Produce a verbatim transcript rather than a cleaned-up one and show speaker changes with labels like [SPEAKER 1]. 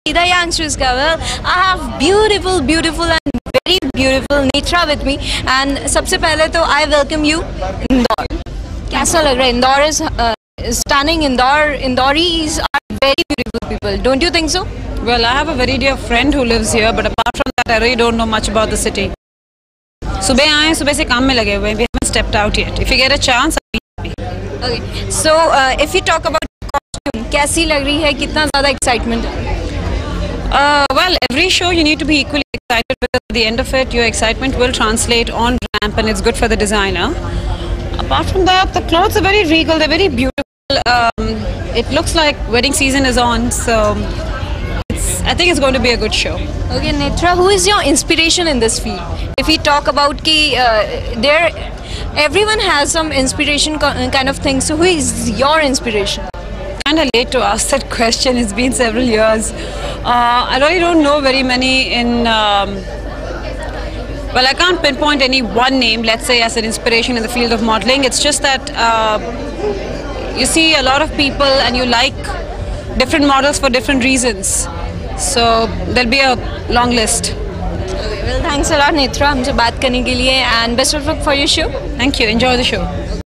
[SPEAKER 1] The youngsters ka, well, I have beautiful, beautiful and very beautiful Netra with me. And सबसे पहले तो I welcome you Indore. कैसा लग रहा है? Indore is uh, stunning. Indore, Indauris are very beautiful people. Don't you think so?
[SPEAKER 2] Well, I have a very dear friend who lives here, but apart from that, I really don't know much about the city. सुबह आए, सुबह से काम में लगे हुए. We haven't stepped out yet. If you get a chance, I'll be happy.
[SPEAKER 1] Okay. So uh, if you talk about costume, कैसी लग रही है? कितना ज़्यादा excitement है?
[SPEAKER 2] Uh, well, every show you need to be equally excited because at the end of it, your excitement will translate on ramp and it's good for the designer. Apart from that, the clothes are very regal, they're very beautiful. Um, it looks like wedding season is on, so it's, I think it's going to be a good show.
[SPEAKER 1] Okay, Netra, who is your inspiration in this field? If we talk about ki, uh, there, everyone has some inspiration kind of thing, so who is your inspiration?
[SPEAKER 2] Kind of late to ask that question. It's been several years. Uh, I really don't know very many in. Um, well, I can't pinpoint any one name, let's say, as an inspiration in the field of modeling. It's just that uh, you see a lot of people and you like different models for different reasons. So there'll be a long list.
[SPEAKER 1] Okay, well, thanks a lot, Netra, हमसे बात करने के लिए, and best of luck for your show.
[SPEAKER 2] Thank you. Enjoy the show.